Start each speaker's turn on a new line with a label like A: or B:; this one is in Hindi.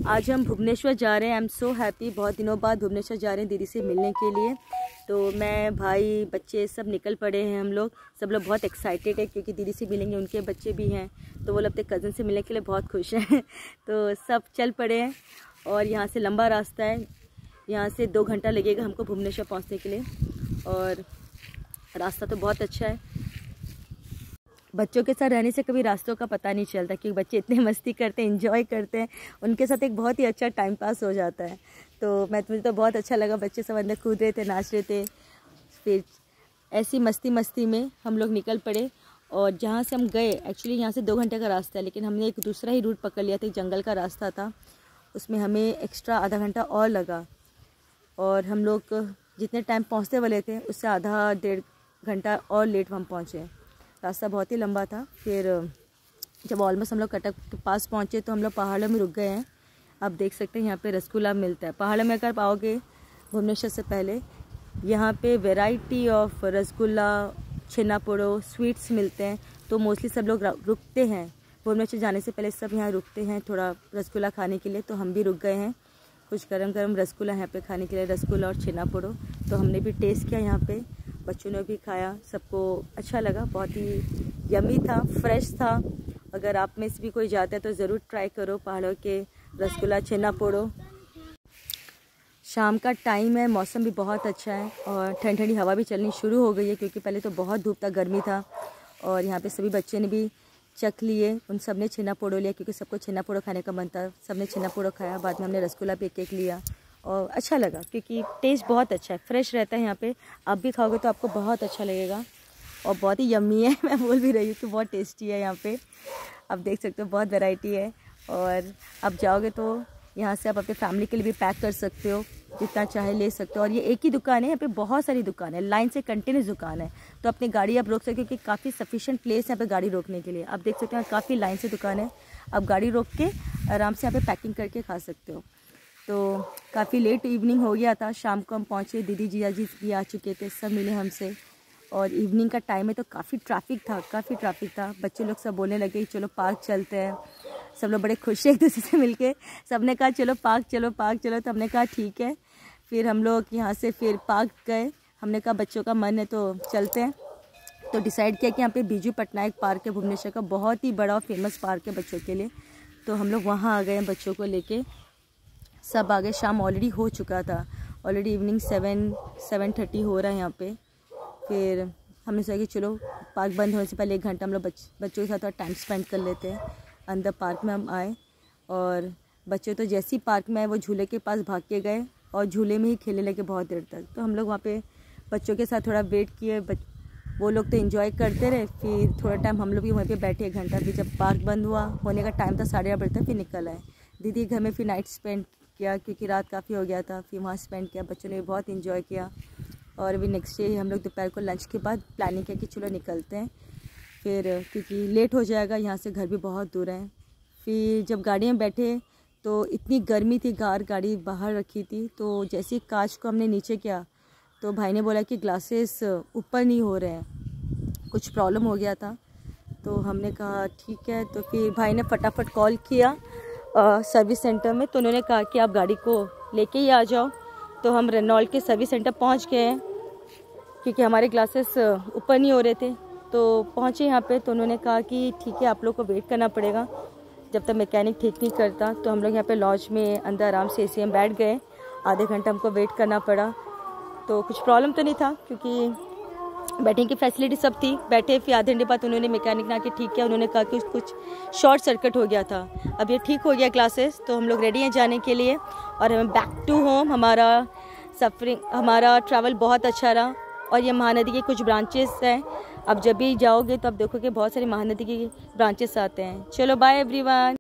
A: आज हम भुवनेश्वर जा रहे हैं। आई एम सो हैप्पी, बहुत दिनों बाद भुवनेश्वर जा रहे हैं दीदी से मिलने के लिए। तो मैं, भाई, बच्चे सब निकल पड़े हैं। हम लोग सब लोग बहुत एक्साइटेड है क्योंकि दीदी से मिलेंगे। उनके बच्चे भी हैं तो वो लोग अपने कज़न से मिलने के लिए बहुत खुश हैं। तो सब चल पड़े हैं और यहाँ से लंबा रास्ता है। यहाँ से 2 घंटा लगेगा हमको भुवनेश्वर पहुँचने के लिए और रास्ता तो बहुत अच्छा है। बच्चों के साथ रहने से कभी रास्तों का पता नहीं चलता क्योंकि बच्चे इतने मस्ती करते हैं, एंजॉय करते हैं। उनके साथ एक बहुत ही अच्छा टाइम पास हो जाता है। तो मुझे तो बहुत अच्छा लगा। बच्चे सब अंदर कूद रहे थे, नाच रहे थे। फिर ऐसी मस्ती में हम लोग निकल पड़े और जहाँ से हम गए, एक्चुअली यहाँ से 2 घंटे का रास्ता है, लेकिन हमने एक दूसरा ही रूट पकड़ लिया था। एक जंगल का रास्ता था, उसमें हमें एक्स्ट्रा आधा घंटा और लगा और हम लोग जितने टाइम पहुँचने वाले थे उससे आधा 1.5 घंटा और लेट हम पहुँचे। रास्ता बहुत ही लंबा था। फिर जब ऑलमोस्ट हम लोग कटक के पास पहुँचे तो हम लोग पहाड़ों में रुक गए हैं। आप देख सकते हैं यहाँ पे रसगुल्ला मिलता है। पहाड़ों में अगर आओगे भुवनेश्वर से पहले, यहाँ पे variety of rasgulla, chhena poda, sweets मिलते हैं। तो मोस्टली सब लोग रुकते हैं भुवनेश्वर जाने से पहले, सब यहाँ रुकते हैं थोड़ा रसगुल्ला खाने के लिए। तो हम भी रुक गए हैं कुछ गरम रसगुल्ला यहाँ पे खाने के लिए, रसगुल्ला और छेना पोड़ो। तो हमने भी टेस्ट किया यहाँ पे, बच्चों ने भी खाया, सबको अच्छा लगा। बहुत ही यमी था, फ्रेश था। अगर आप में से भी कोई जाता है तो ज़रूर ट्राई करो पहाड़ों के रसगुल्ला, छेना पोड़ो। शाम का टाइम है, मौसम भी बहुत अच्छा है और ठंडी ठंडी हवा भी चलनी शुरू हो गई है क्योंकि पहले तो बहुत धूप था, गर्मी था। और यहाँ पे सभी बच्चे ने भी चख लिए, उन सब ने छेना पोड़ो लिया क्योंकि सबको छेना पोड़ो खाने का मन था। सब ने छेना पोड़ो खाया। बाद में हमने रसगुल्ला भी एक लिया और अच्छा लगा क्योंकि टेस्ट बहुत अच्छा है, फ्रेश रहता है यहाँ पे। आप भी खाओगे तो आपको बहुत अच्छा लगेगा और बहुत ही यम्मी है। मैं बोल भी रही हूँ कि बहुत टेस्टी है यहाँ पे। आप देख सकते हो बहुत वैरायटी है और आप जाओगे तो यहाँ से आप अपने फैमिली के लिए भी पैक कर सकते हो, जितना चाहे ले सकते हो। और ये एक ही दुकान है, यहाँ पे बहुत सारी दुकान है, लाइन से कंटिन्यूस दुकान है। तो अपनी गाड़ी आप रोक सकते हो क्योंकि काफ़ी सफिशिएंट प्लेस है यहाँ पे गाड़ी रोकने के लिए। आप देख सकते हो काफ़ी लाइन से दुकान है, आप गाड़ी रोक के आराम से यहाँ पे पैकिंग करके खा सकते हो। तो काफ़ी लेट इवनिंग हो गया था, शाम को हम पहुँचे। दीदी जीजा जी भी आ चुके थे, सब मिले हमसे। और इवनिंग का टाइम है तो काफ़ी ट्रैफिक था। बच्चे लोग सब बोलने लगे चलो पार्क चलते हैं। सब लोग बड़े खुश है एक दूसरे से मिलके। सब ने कहा चलो पार्क चलो। तो हमने कहा ठीक है। फिर हम लोग यहाँ से फिर पार्क गए। हमने कहा बच्चों का मन है तो चलते हैं। तो डिसाइड किया कि यहाँ पे बीजू पटनायक पार्क है, भुवनेश्वर का बहुत ही बड़ा और फेमस पार्क है बच्चों के लिए। तो हम लोग वहाँ आ गए हैं बच्चों को लेके। सब आगे, शाम ऑलरेडी हो चुका था, ऑलरेडी इवनिंग 7:30 हो रहा है यहाँ पे। फिर हमने सोचा कि चलो पार्क बंद होने से पहले 1 घंटा हम लोग बच्चों के साथ थोड़ा टाइम स्पेंड कर लेते हैं। अंदर पार्क में हम आए और बच्चे तो जैसे ही पार्क में आए वो झूले के पास भाग के गए और झूले में ही खेलने लगे बहुत देर तक। तो हम लोग वहाँ पे बच्चों के साथ थोड़ा वेट किए। वो लोग तो एंजॉय करते रहे। फिर थोड़ा टाइम हम लोग भी वहीं पे बैठे 1 घंटा। फिर जब पार्क बंद हुआ, होने का टाइम था 8:30 बजे तक, फिर निकल आए। दीदी घर में फिर नाइट स्पेंड किया क्योंकि रात काफ़ी हो गया था। फिर वहाँ स्पेंड किया, बच्चों ने भी बहुत इन्जॉय किया। और अभी नेक्स्ट डे हम लोग दोपहर को लंच के बाद प्लानिंग किया कि चलो निकलते हैं फिर, क्योंकि लेट हो जाएगा, यहाँ से घर भी बहुत दूर है। फिर जब गाड़ी में बैठे तो इतनी गर्मी थी, गाड़ी बाहर रखी थी। तो जैसे ही कांच को हमने नीचे किया तो भाई ने बोला कि ग्लासेस ऊपर नहीं हो रहे हैं, कुछ प्रॉब्लम हो गया था। तो हमने कहा ठीक है। तो फिर भाई ने फटाफट कॉल किया सर्विस सेंटर में। तो उन्होंने कहा कि आप गाड़ी को लेके ही आ जाओ। तो हम रेनॉल्ट के सर्विस सेंटर पहुंच गए हैं क्योंकि हमारे ग्लासेस ऊपर नहीं हो रहे थे। तो पहुंचे यहाँ पे। तो उन्होंने कहा कि ठीक है, आप लोग को वेट करना पड़ेगा जब तक मैकेनिक ठीक नहीं करता। तो हम लोग यहाँ पे लॉज में अंदर आराम से एसी में बैठ गए। आधे घंटा हमको वेट करना पड़ा। तो कुछ प्रॉब्लम तो नहीं था क्योंकि बैठने की फैसिलिटी सब थी। बैठे, फिर आधे घंटे बाद उन्होंने मैकेनिक ने आके ठीक किया। उन्होंने कहा कि कुछ शॉर्ट सर्किट हो गया था, अब ये ठीक हो गया ग्लासेस। तो हम लोग रेडी हैं जाने के लिए और हमें बैक टू होम। हमारा ट्रैवल बहुत अच्छा रहा। और ये महानदी के कुछ ब्रांचेस हैं, अब जब भी जाओगे तो आप देखोगे बहुत सारे महानदी के ब्रांचेस आते हैं। चलो बाय एवरीवन।